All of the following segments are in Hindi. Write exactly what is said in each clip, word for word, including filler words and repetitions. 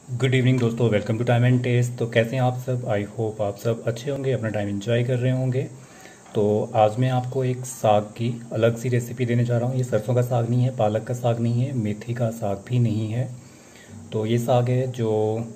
गुड इवनिंग दोस्तों, welcome to time and test. तो कैसे हैं आप सब? आई होप आप सब अच्छे होंगे, अपना टाइम एंजॉय कर रहे होंगे। तो आज मैं आपको एक साग की अलग सी रेसिपी देने जा रहा हूँ। ये सरसों का साग नहीं है, पालक का साग नहीं है, मेथी का साग भी नहीं है। तो ये साग है जो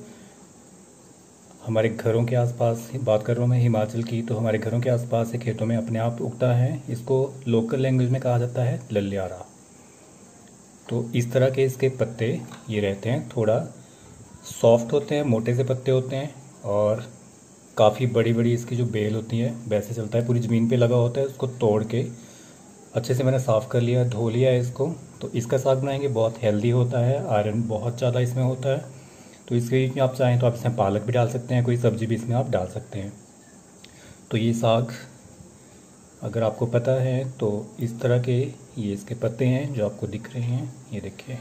हमारे घरों के आसपास, बात कर रहा हूँ मैं हिमाचल की, तो हमारे घरों के आसपास से खेतों में अपने आप उगता है। इसको लोकल लैंग्वेज में कहा जाता है लल्यारा। तो इस तरह के इसके पत्ते ये रहते हैं, थोड़ा सॉफ्ट होते हैं, मोटे से पत्ते होते हैं और काफ़ी बड़ी बड़ी इसकी जो बेल होती है वैसे चलता है, पूरी ज़मीन पे लगा होता है। उसको तोड़ के अच्छे से मैंने साफ़ कर लिया, धो लिया है इसको। तो इसका साग बनाएंगे, बहुत हेल्दी होता है, आयरन बहुत ज़्यादा इसमें होता है। तो इसके बीच में आप चाहें तो आप इसमें पालक भी डाल सकते हैं, कोई सब्ज़ी भी इसमें आप डाल सकते हैं। तो ये साग अगर आपको पता है तो इस तरह के ये इसके पत्ते हैं जो आपको दिख रहे हैं, ये देखिए।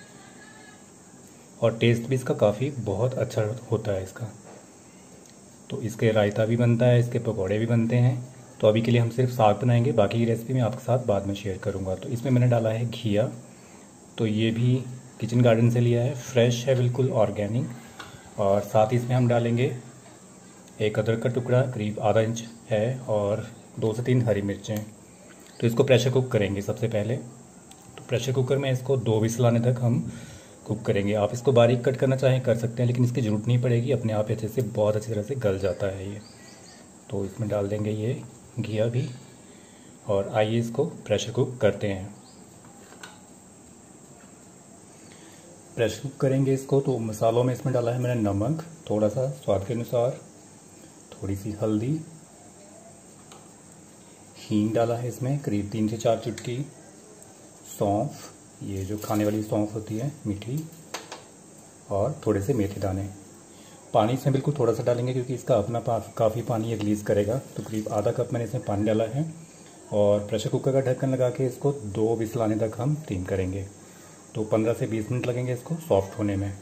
और टेस्ट भी इसका काफ़ी बहुत अच्छा होता है इसका। तो इसके रायता भी बनता है, इसके पकौड़े भी बनते हैं। तो अभी के लिए हम सिर्फ साग बनाएंगे, बाकी की रेसिपी मैं आपके साथ बाद में शेयर करूंगा। तो इसमें मैंने डाला है घिया। तो ये भी किचन गार्डन से लिया है, फ्रेश है, बिल्कुल ऑर्गेनिक। और साथ ही इसमें हम डालेंगे एक अदरक का टुकड़ा, करीब आधा इंच है, और दो से तीन हरी मिर्चें। तो इसको प्रेशर कुक करेंगे सबसे पहले। तो प्रेशर कुकर में इसको दो विसल आने तक हम कुक करेंगे। आप इसको बारीक कट करना चाहें कर सकते हैं, लेकिन इसकी ज़रूरत नहीं पड़ेगी, अपने आप अच्छे से बहुत अच्छी तरह से गल जाता है ये। तो इसमें डाल देंगे ये घिया भी, और आइए इसको प्रेशर कुक करते हैं। प्रेशर कुक करेंगे इसको। तो मसालों में इसमें डाला है मैंने नमक थोड़ा सा स्वाद के अनुसार, थोड़ी सी हल्दी, हींग डाला है इसमें करीब तीन से चार चुटकी, सौंफ, ये जो खाने वाली सौंफ होती है मीठी, और थोड़े से मेथी दाने। पानी इसमें बिल्कुल थोड़ा सा डालेंगे क्योंकि इसका अपना पा, काफ़ी पानी ये रिलीज़ करेगा। तो करीब आधा कप मैंने इसमें पानी डाला है, और प्रेशर कुकर का ढक्कन लगा के इसको दो विसल आने तक हम स्टीम करेंगे। तो पंद्रह से बीस मिनट लगेंगे इसको सॉफ्ट होने में।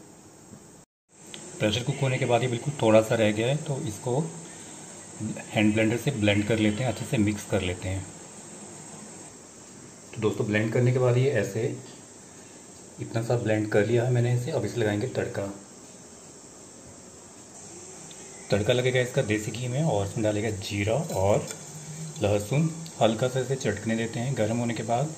प्रेशर कुक होने के बाद ये बिल्कुल थोड़ा सा रह गया है, तो इसको हैंड ब्लेंडर से ब्लेंड कर लेते हैं, अच्छे से मिक्स कर लेते हैं। तो दोस्तों ब्लेंड करने के बाद ये ऐसे इतना सा ब्लेंड कर लिया है मैंने इसे। अब इसे लगाएंगे तड़का। तड़का लगेगा इसका देसी घी में, और इसमें डालेगा जीरा और लहसुन। हल्का सा इसे चटकने देते हैं गर्म होने के बाद।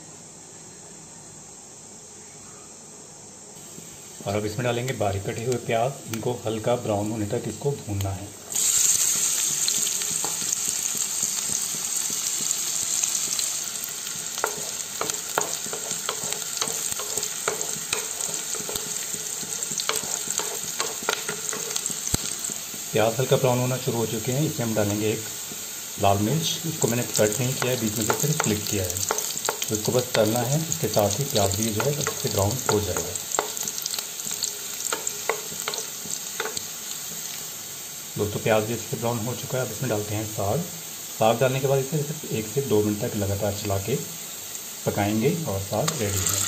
और अब इसमें डालेंगे बारीक कटे हुए प्याज। इनको हल्का ब्राउन होने तक इसको भूनना है। प्याज हल्का ब्राउन होना शुरू हो चुके हैं। इसमें हम डालेंगे एक लाल मिर्च। इसको मैंने कट नहीं किया है, बीच में से सिर्फ क्लिक किया है। तो इसको बस तलना है, इसके साथ ही प्याज भी जो है अच्छे से ब्राउन हो जाएगा। दोस्तों प्याज भी अच्छे से ब्राउन हो चुका है। अब इसमें डालते हैं साग। साग डालने के बाद इसे सिर्फ एक से दो मिनट तक लगातार चला के पकाएंगे, और साग रेडी है।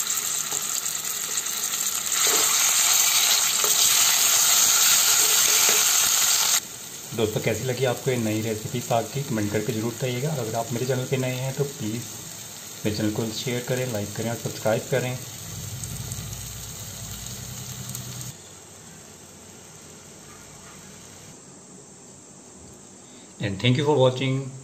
दोस्तों कैसी लगी आपको ये नई रेसिपी साग की, कमेंट करके जरूर बताइएगा। और अगर आप मेरे चैनल पे नए हैं तो प्लीज़ मेरे चैनल को शेयर करें, लाइक करें और सब्सक्राइब करें। And thank you for watching.